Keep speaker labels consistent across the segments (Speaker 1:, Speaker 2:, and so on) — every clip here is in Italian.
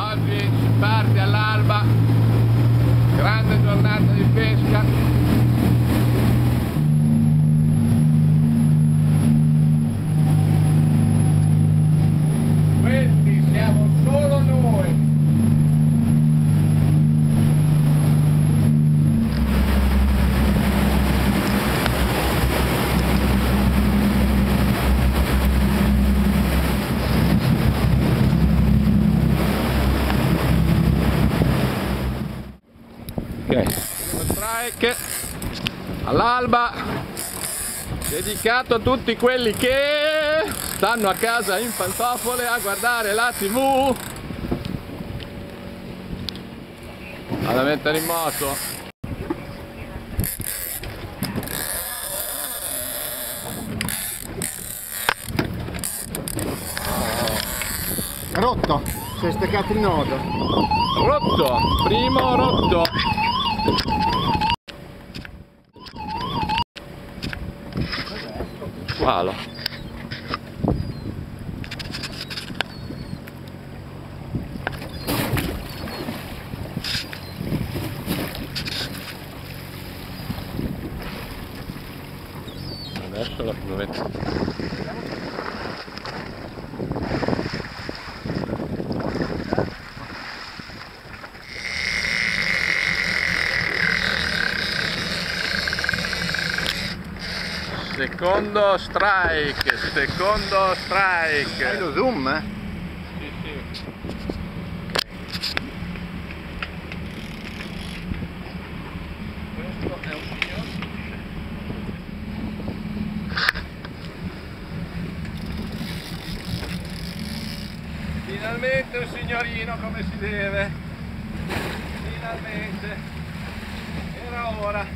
Speaker 1: Oggi si parte all'alba, grande giornata di pesca. Questi siamo solo noi. Ok, strike all'alba, dedicato a tutti quelli che stanno a casa in pantofole a guardare la TV, vado a mettere in moto.
Speaker 2: Rotto, si è staccato il nodo.
Speaker 1: Rotto, primo rotto. Squalo. Adesso la dovete... Secondo strike, secondo strike.
Speaker 2: Hai lo zoom, eh?
Speaker 1: Sì, sì. Questo è un signor. Finalmente un signorino come si deve. Finalmente. Era ora.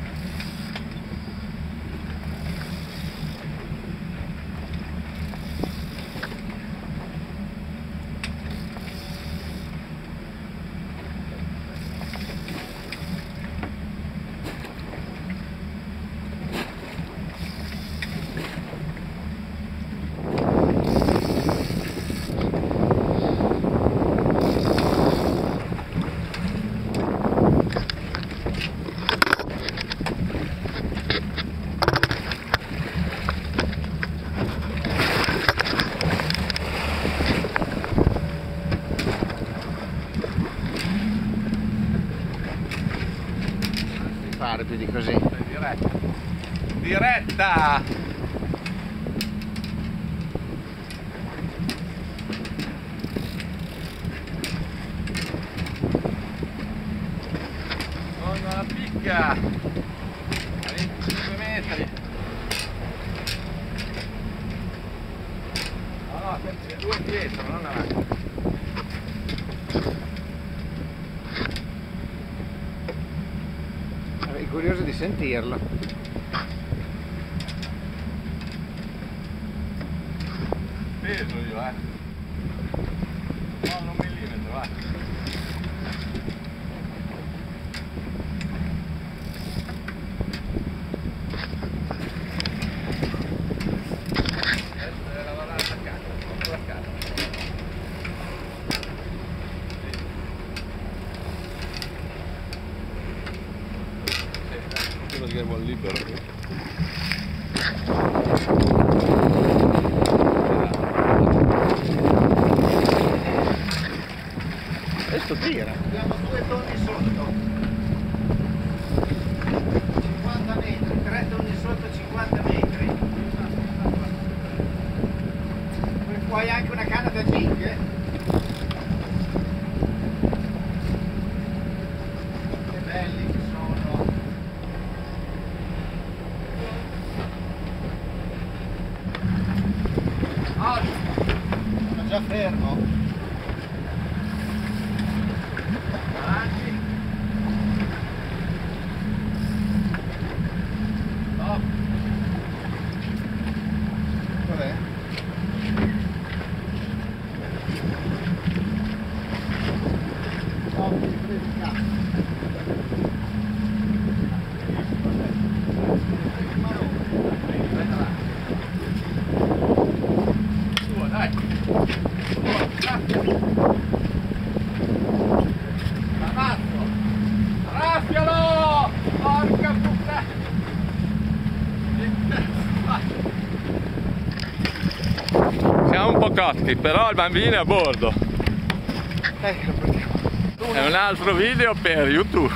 Speaker 2: Fare più di così.
Speaker 1: Diretta. Diretta! Con la picca a 25 metri. No, questi sono due indietro, non avanti.
Speaker 2: Sarei curioso di sentirlo.
Speaker 1: Peso io, no, non millimetro, vai. Adesso deve lavorare la caccia, sotto la caccia. Sì, lo schermo libero.
Speaker 2: Questo tira. Abbiamo 2 tonni sotto. 50 metri, 3 tonni sotto 50 metri. Poi hai anche una canna da jig, eh? Che belli che sono. Ah, sono già fermo.
Speaker 1: cockpit, però il bambino è a bordo. È un altro video per YouTube.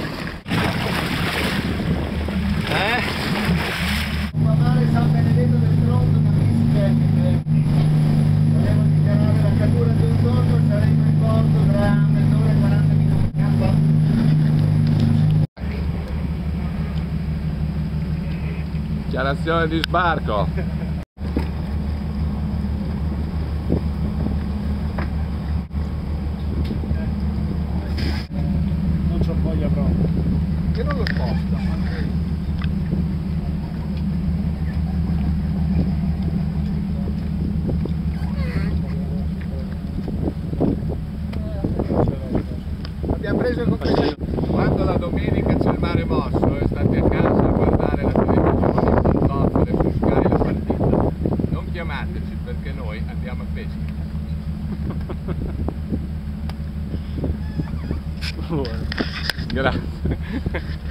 Speaker 2: Mamare San Benedetto del Tronto da Miss. Volevo dichiarare la cattura di un tonno, saremo in porto tra mezz'ora e 40 minuti.
Speaker 1: Dichiarazione di sbarco.
Speaker 2: Non c'ho voglia proprio. Che non lo sposta. Abbiamo preso il compagno.
Speaker 1: Quando la domenica c'è il mare mosso e state a casa a guardare la televisione in pantofole su Sky la partita, non chiamateci perché noi andiamo a pesca. Grazie.